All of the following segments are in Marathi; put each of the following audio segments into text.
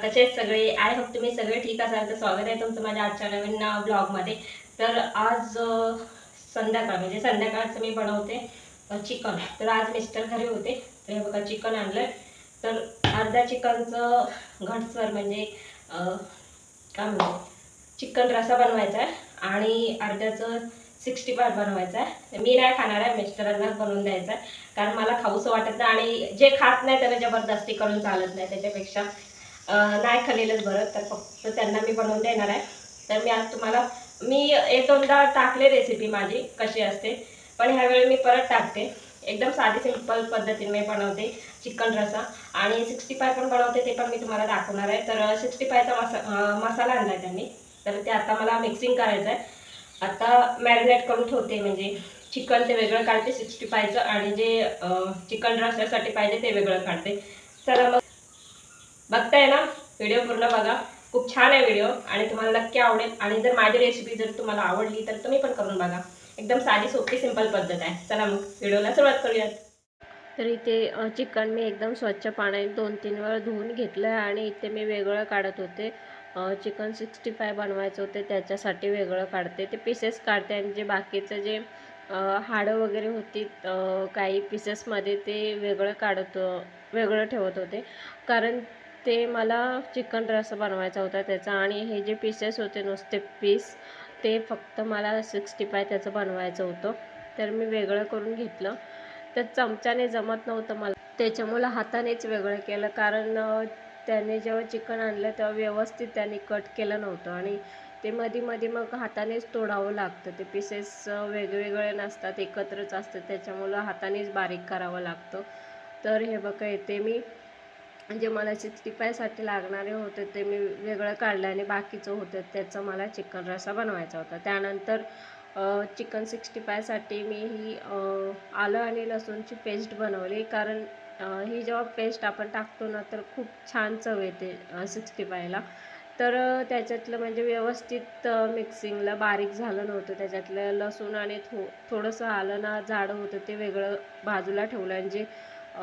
कसे आहेत सगळे? आय होप तुम्ही सगळे ठीक असाल. तर स्वागत आहे तुमचं माझ्या आजच्या नवीन ब्लॉगमध्ये. तर आज संध्याकाळ म्हणजे संध्याकाळचं मी बनवते चिकन. तर आज मिस्टर घरी होते, तर हे बघा चिकन आणलं. तर अर्ध्या चिकनचं घटसर म्हणजे काय म्हणतो चिकन रस्सा बनवायचा आहे आणि अर्ध्याचं 65 बनवायचं आहे. मी नाही खाणार आहे, मिस्टरांनाच बनवून द्यायचं आहे, कारण मला खाऊसं वाटत नाही आणि जे खात नाही त्याला जबरदस्ती करून चालत नाही. त्याच्यापेक्षा नाही खाल्लेलंच बरं. तर फक्त त्यांना मी बनवून देणार आहे. तर मी आज तुम्हाला एक दोनदा टाकले रेसिपी माझी कशी असते, पण ह्यावेळी मी परत टाकते. एकदम साधी सिंपल पद्धतीने मी बनवते चिकन रस्सा आणि 65 पण बनवते, ते पण मी तुम्हाला दाखवणार आहे. तर 65चा मसाला आणला त्यांनी, तर ते आता मला मिक्सिंग करायचं आहे. आता मॅरिनेट करून ठेवते, म्हणजे चिकन ते वेगळं काढते 65चं आणि जे चिकन रस्स्यासाठी पाहिजे ते वेगळं काढते. चला मग बघताय ना, व्हिडिओ पूर्ण बघा. खूप छान आहे व्हिडिओ आणि तुम्हाला नक्की आवडेल. आणि जर माझी रेसिपी जर तुम्हाला आवडली तर तुम्ही पण करून बघा. एकदम साधी सोपी सिंपल पद्धत आहे. चला मग व्हिडिओला सुरुवात करूयात. तर इथे चिकन मी एकदम स्वच्छ पाण्याने 2-3 वेळा धुवून घेतलं आहे आणि इथे मी वेगळं काढत होते. चिकन 65 बनवायचं होते, त्याच्यासाठी वेगळं काढते. ते पीसेस काढते आणि जे बाकीचं जे हाडं वगैरे होती काही पीसेसमध्ये ते वेगळं ठेवत होते, कारण ते मला चिकन रस्सा बनवायचा होता त्याचा. आणि हे जे पीसेस होते नुसते पीस, ते फक्त मला 65 त्याचं बनवायचं होतं. तर मी वेगळं करून घेतलं. तर चमच्याने जमत नव्हतं मला, त्याच्यामुळं हातानेच वेगळं केलं. कारण त्याने जेव्हा चिकन आणलं तेव्हा व्यवस्थित त्याने कट केलं नव्हतं आणि ते मध्ये मग हातानेच तोडावं लागतं. ते पीसेस वेगवेगळे नसतात, एकत्रच असतात, त्याच्यामुळं हातानेच बारीक करावं लागतं. तर हे बघा, इथे मी जे मला 65साठी लागणारे होते ते मी वेगळं काढलं आणि बाकीचं होतं त्याचं मला चिकन रस्सा बनवायचा होता. त्यानंतर चिकन 65साठी मी ही आलं आणि लसूणची पेस्ट बनवली, कारण ही जेव्हा पेस्ट आपण टाकतो ना तर खूप छान चव येते 65ला. तर त्याच्यातलं म्हणजे व्यवस्थित मिक्सिंगला बारीक झालं नव्हतं. त्याच्यातलं लसूण आणि थोडंसं आलं ना जाडं होतं, ते वेगळं बाजूला ठेवलं. आणि जे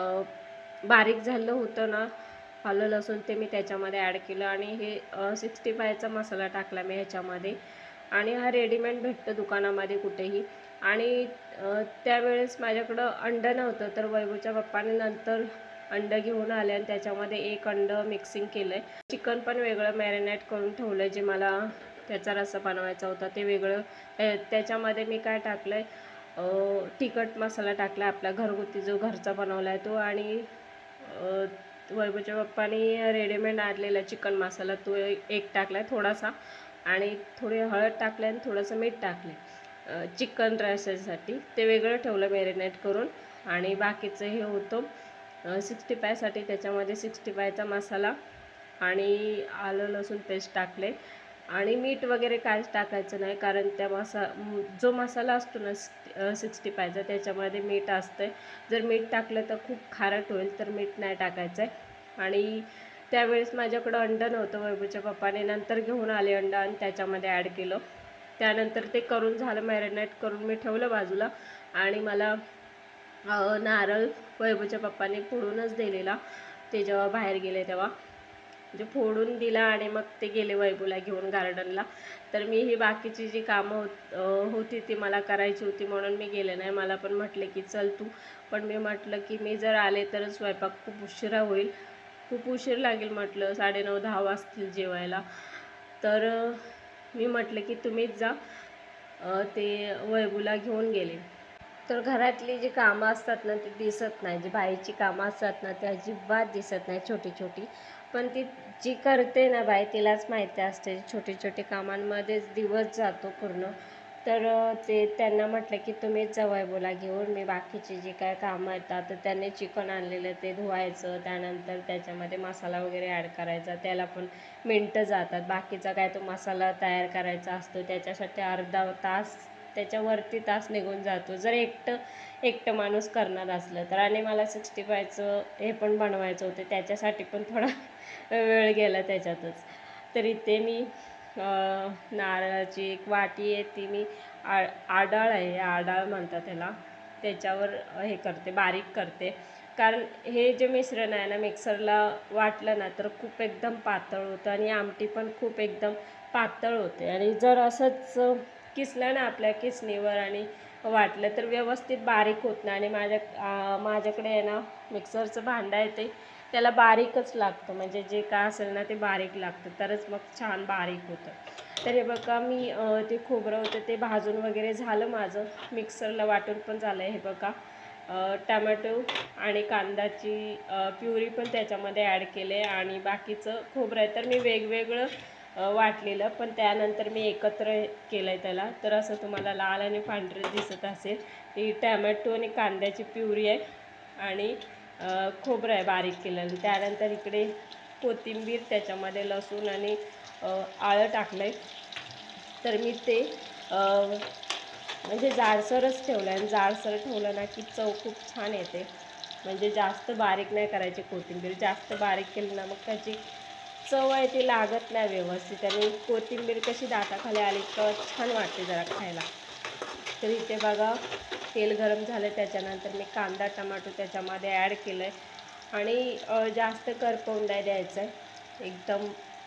बारीक झालं होतं ना आलं लसूण, ते मी त्याच्यामध्ये ॲड केलं आणि हे 65चा मसाला टाकला मी ह्याच्यामध्ये. आणि हा रेडीमेड भेटतो दुकानामध्ये कुठेही. आणि त्यावेळेस माझ्याकडं अंडं नव्हतं, तर वैभवच्या पप्पाने नंतर अंडं घेऊन आले आणि त्याच्यामध्ये एक अंडं मिक्सिंग केलं आहे. चिकन पण वेगळं मॅरिनेट करून ठेवलं आहे, जे मला त्याचा रस्सा बनवायचा होता ते वेगळं. त्याच्यामध्ये मी काय टाकलं आहे, तिखट मसाला टाकला आपला घरगुती जो घरचा बनवला आहे तो. आणि वैभवच्या पप्पाने रेडीमेड आणलेला चिकन मसाला तो एक टाकला आहे थोडासा, आणि थोडी हळद टाकले आणि थोडंसं मीठ टाकले चिकन रस्स्यासाठी. ते वेगळं ठेवलं मॅरिनेट करून. आणि बाकीचं हे होतं 65साठी, त्याच्यामध्ये 65चा मसाला आणि आलं लसूण पेस्ट टाकले. आणि मीठ वगैरे काहीच टाकायचं नाही, कारण त्या जो मसाला असतो ना 65चा त्याच्यामध्ये मीठ असतं. जर मीठ टाकलं तर खूप खारट होईल, तर मीठ नाही टाकायचं आहे. आणि त्यावेळेस माझ्याकडं अंडं नव्हतं, वैभवच्या पप्पाने नंतर घेऊन आले अंडं आणि त्याच्यामध्ये ॲड केलं. त्यानंतर ते करून झालं, मॅरिनेट करून मी ठेवलं बाजूला. आणि मला नारळ वैभवच्या पप्पाने फोडूनच दिलेला, ते जेव्हा बाहेर गेले तेव्हा म्हणजे फोडून दिला आणि मग ते गेले वैभवला घेऊन गार्डनला. तर मी ही बाकीची जी कामं होती ती मला करायची होती, म्हणून मी गेले नाही. मला पण म्हटले की चल तू, पण मी म्हटलं की मी जर आले तर स्वयंपाक खूप उशिरा होईल, खूप उशीर लागेल म्हटलं, 9:30-10 वाजतील जेवायला. तर मी म्हटलं की तुम्हीच जा. ते वैभवला घेऊन गेले. तर घरातली जी कामं असतात ना ती दिसत नाही, जी बाईची कामं असतात ना ती अजिबात दिसत नाही, छोटी छोटी. पण ती जी करते ना बाई तिलाच माहिती असते, छोटी छोटी कामांमध्येच दिवस जातो पूर्ण. तर त्यांना म्हटलं की तुम्हीच जा वैभवला घेऊन, मी बाकीची जी काय कामं येतात. तर त्यांनी चिकन आणलेलं ते धुवायचं, त्यानंतर त्याच्यामध्ये मसाला वगैरे ॲड करायचा, त्याला पण मिनटं जातात. बाकीचा काय तो मसाला तयार करायचा असतो, त्याच्यासाठी अर्धा तास, त्याच्यावरती तास निघून जातो, जर एकटं माणूस करणार असलं तर. आणि मला 65चं हे पण बनवायचं होतं, त्याच्यासाठी पण थोडा वेळ गेला त्याच्यातच. तर इथे मी नारळाची एक वाटी आहे, ती मी आडाळ आहे, आडाळ म्हणतात त्याला, त्याच्यावर हे करते, बारीक करते. कारण हे जे मिश्रण आहे ना मिक्सरला वाटलं ना तर खूप एकदम पातळ होतं आणि आमटी पण खूप एकदम पातळ होते. आणि जर असंच किसलं ना आपल्या किसणीवर आणि वाटलं तर व्यवस्थित बारीक होत नाही. आणि माझ्याकडे आहे ना मिक्सरचं भांडं आहे ते त्याला बारीकच लागतं, म्हणजे जे काय असेल ना ते बारीक लागतं तरच मग छान बारीक होतं. तर हे बघा मी ते खोबरं होतं ते भाजून वगैरे झालं माझं, मिक्सरला वाटून पण झालं आहे. हे बघा टमॅटो आणि कांद्याची प्युरी पण त्याच्यामध्ये ॲड केले आणि बाकीचं खोबरं आहे तर मी वेगवेगळं वाटलेलं, पण त्यानंतर मी एकत्र केलं आहे त्याला. तर असं तुम्हाला लाल आणि पांढरे दिसत असेल. ही टमॅटो आणि कांद्याची प्युरी आहे आणि खोबरं आहे बारीक केलेलं. त्यानंतर इकडे कोथिंबीर, त्याच्यामध्ये लसूण आणि आलं टाकलं आहे. तर मी ते म्हणजे जाडसरच ठेवलं आहे. आणि जाडसर ठेवलं ना की चव खूप छान येते. म्हणजे जास्त बारीक नाही करायची कोथिंबीर, जास्त बारीक केली ना मग त्याची चव आहे ती लागत नाही व्यवस्थित. आणि कोथिंबीर कशी दाताखाली आली तर छान वाटते जरा खायला. तर इथे बघा तेल गरम झालं, त्याच्यानंतर मी कांदा टमाटो त्याच्यामध्ये ॲड केलं आहे आणि जास्त करपवून नाही द्यायचं आहे. एकदम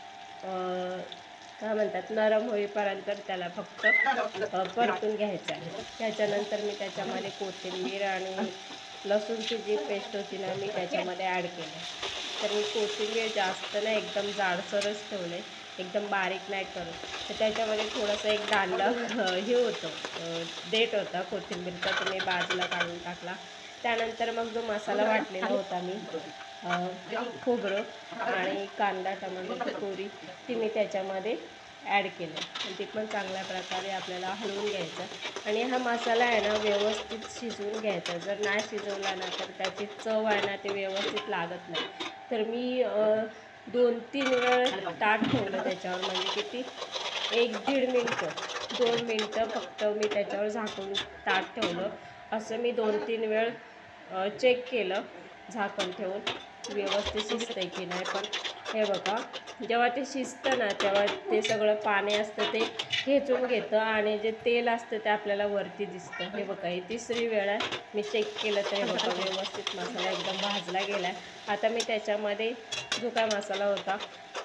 काय म्हणतात नरम होईपर्यंत त्याला फक्त परतून घ्यायचं आहे. त्याच्यानंतर मी त्याच्यामध्ये कोथिंबीर आणि लसूणची जी पेस्ट होती ना मी त्याच्यामध्ये ॲड केलं. तर मी कोथिंबीर जास्त नाही एकदम जाडसरच ठेवले, एकदम बारीक नाही करत. तर त्याच्यामध्ये थोडंसं एक दांडा हे होतं देठ होता कोथिंबीरचा, तो मी बाजूला काढून टाकला. त्यानंतर मग जो मसाला वाटलेला होता मी खोबरं आणि कांदा टमाटोची प्युरी ती मी त्याच्यामध्ये ॲड केलं आणि ती पण चांगल्या प्रकारे आपल्याला हलवून घ्यायचं. आणि हा मसाला आहे ना व्यवस्थित शिजवून घ्यायचा. जर नाही शिजवला ना तर त्याची चव आहे ना ते व्यवस्थित लागत नाही. तर मी 2-3 वेळ ताट ठेवलं त्याच्यावर, म्हणजे किती 1-1.5 मिनटं 2 मिनटं फक्त मी त्याच्यावर झाकून ताट ठेवलं. असं मी 2-3 वेळ चेक केलं झाकण ठेवून व्यवस्थित शिजतंय की नाही. पण हे बघा जेव्हा ते शिजतं ना तेव्हा ते सगळं पाणी असतं ते खेचून घेतं आणि जे तेल असतं ते आपल्याला वरती दिसतं. हे बघा ही 3री वेळ आहे मी चेक केलं तर हे बघा व्यवस्थित मसाला एकदम भाजला गेला आहे. आता मी त्याच्यामध्ये जो काय मसाला होता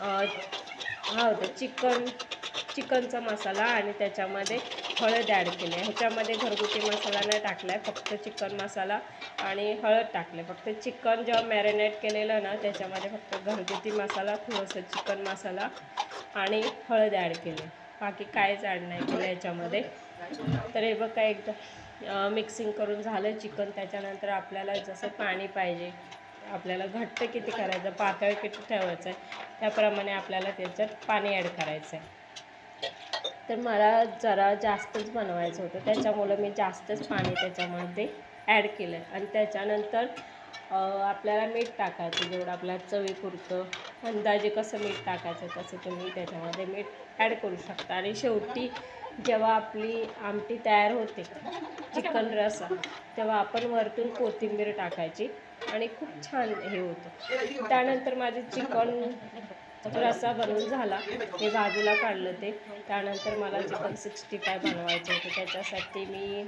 हा होता चिकनचा मसाला आणि त्याच्यामध्ये हळद ॲड केली आहे. ह्याच्यामध्ये घरगुती मसाला नाही टाकला आहे, फक्त चिकन मसाला आणि हळद टाकले. फक्त चिकन जेव्हा मॅरिनेट केलेलं ना त्याच्यामध्ये फक्त घरगुती मसाला, थोडंसं चिकन मसाला आणि हळद ॲड केले, बाकी काहीच ॲड नाही केलं याच्यामध्ये. तर हे बघा एकदा मिक्सिंग करून झालं चिकन. त्याच्यानंतर आपल्याला जसं पाणी पाहिजे, आपल्याला घट्ट किती करायचं पातळ किती ठेवायचं आहे त्याप्रमाणे आपल्याला त्याच्यात पाणी ॲड करायचं आहे. तर मला जरा जास्तच बनवायचं होतं त्याच्यामुळं मी जास्तच पाणी त्याच्यामध्ये ॲड केलं. आणि त्याच्यानंतर आपल्याला मीठ टाकायचं जेवढं आपल्या चवीपुरतं, अंदाजे कसं मीठ टाकायचं तसं तुम्ही त्याच्यामध्ये मीठ ॲड करू शकता. आणि शेवटी जेव्हा आपली आमटी तयार होते चिकन रस्सा तेव्हा आपण वरतून कोथिंबीर टाकायची आणि खूप छान हे होतं. त्यानंतर माझे चिकन रस्सा बनवून झाला, ते बाजूला काढलं. ते त्यानंतर मला चिकन 65 बनवायचं होतं. त्याच्यासाठी मी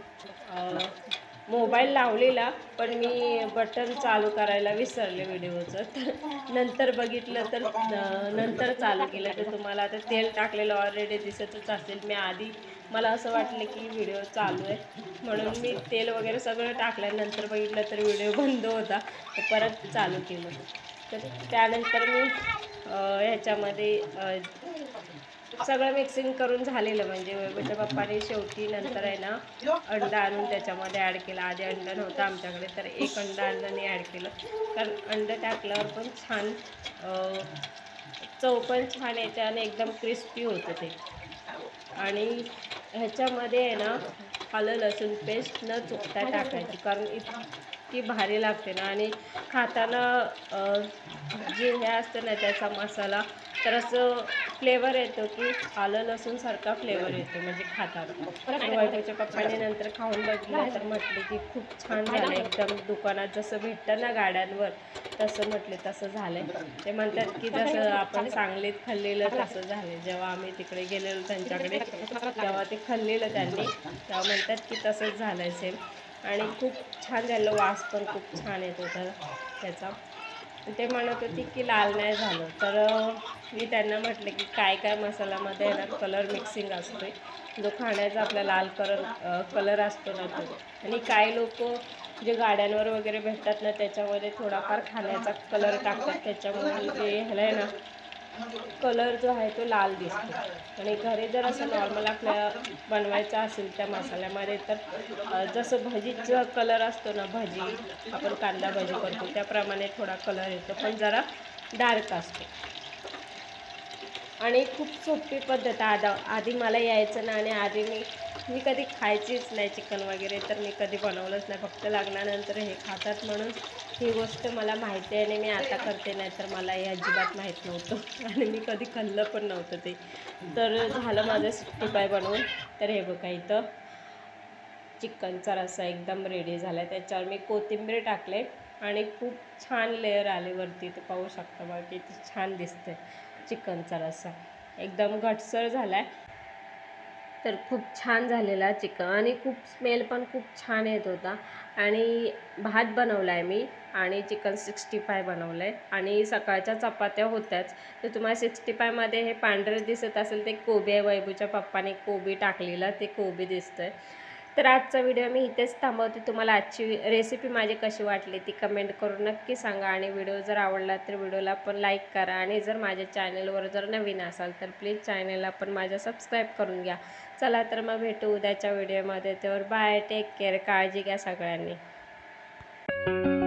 मोबाईल लावलेला पण मी बटन चालू करायला विसरले व्हिडिओचं. तर नंतर बघितलं तर नंतर चालू केलं. तर तुम्हाला आता तेल टाकलेलं ऑलरेडी दिसतच असेल. मी आधी मला असं वाटलं की व्हिडिओ चालू आहे म्हणून मी तेल वगैरे सगळं टाकल्यानंतर बघितलं तर व्हिडिओ बंद होता, तर परत चालू केलं. तर त्यानंतर मी ह्याच्यामध्ये सगळं मिक्सिंग करून झालेलं, म्हणजे वैभवच्या पप्पाने शेवटी नंतर आहे ना अंडा आणून त्याच्यामध्ये ॲड केला. आधी अंडा नव्हता आमच्याकडे तर एक अंडाने ॲड केलं, कारण अंडं टाकल्यावर पण छान चव पण छान येते आणि एकदम क्रिस्पी होतं ते. आणि ह्याच्यामध्ये आहे ना आलं लसूण पेस्ट न चुकता टाकायची, कारण इतकी भारी लागते ना. आणि खाताना जे हे असतं ना त्याचा मसाला तर असं फ्लेवर येतो की आलं लसूणसारखा फ्लेवर येतो म्हणजे खाताना. वैभवच्या पप्पाने नंतर खाऊन बघितलं तर म्हटले की खूप छान झालं, एकदम दुकानात जसं भेटतं ना गाड्यांवर तसं म्हटले तसं झालं. ते म्हणतात की जसं आपण सांगलीत खाल्लेलं तसं झालं. जेव्हा आम्ही तिकडे गेलेलो त्यांच्याकडे तेव्हा ते खाल्लेलं त्यांनी, तेव्हा म्हणतात की तसंच झालं आहे सेम. आणि खूप छान झालं, वास पण खूप छान येत होता त्याचा. ते म्हणत होती की लाल नाही झालं, तर मी त्यांना म्हटलं की काय काय मसाल्यामध्ये ना कलर मिक्सिंग असतो जो खाण्याचा आपला लाल कलर असतो ना तो. आणि काही लोक जे गाड्यांवर वगैरे भेटतात ना त्याच्यामध्ये थोडाफार खाण्याचा कलर टाकतात, त्याच्यामुळे जे ह्याला आहे ना कलर जो आहे तो लाल दिसतो. आणि घरी जर असं नॉर्मल आपल्या बनवायचं असेल त्या मसाल्यामध्ये तर जसं भजीचा कलर असतो ना, भजी आपण कांदा भजी करतो त्याप्रमाणे थोडा कलर येतो, पण जरा डार्क असतो. आणि खूप सोपी पद्धत आधी मला यायचं ना, आणि आधी मी कधी खायचीच नाही चिकन वगैरे, तर मी कधी बनवलंच नाही. फक्त लग्नानंतर हे खातात म्हणून ही गोष्ट मला माहिती आहे आणि मी आता करते, नाही तर मला हे अजिबात माहीत नव्हतं आणि मी कधी खाल्लं पण नव्हतं ते. तर झालं माझं 65 बनवून. तर हे बघा इथं चिकनचा रस्सा एकदम रेडी झाला आहे. त्याच्यावर मी कोथिंबीर टाकले आणि खूप छान लेअर आले वरती, ते पाहू शकता बघा किती छान दिसते चिकनचा रस्सा, एकदम घटसर झाला आहे. तर खूप छान झालेला चिकन आणि खूप स्मेल पण खूप छान येत होता. आणि भात बनवला आहे मी आणि चिकन 65 बनवलं आहे आणि सकाळच्या चपात्या होत्याच. तर तुम्हाला 65मध्ये हे पांढरं दिसत असेल ते कोबी आहे, वैभूच्या पप्पाने कोबी टाकलेला, ते कोबी दिसतं आहे. तर आजचा व्हिडिओ मी इथेच थांबवते. तुम्हाला आजची रेसिपी माझी कशी वाटली ती कमेंट करून नक्की सांगा. आणि व्हिडिओ जर आवडला तर व्हिडिओला पण लाईक करा. आणि जर माझ्या चॅनलवर जर नवीन असाल तर प्लीज चॅनलला पण माझ्या सबस्क्राईब करून घ्या. चला तर मग भेटू उद्याच्या व्हिडिओमध्ये. तर बाय, टेक केअर, काळजी घ्या सगळ्यांनी.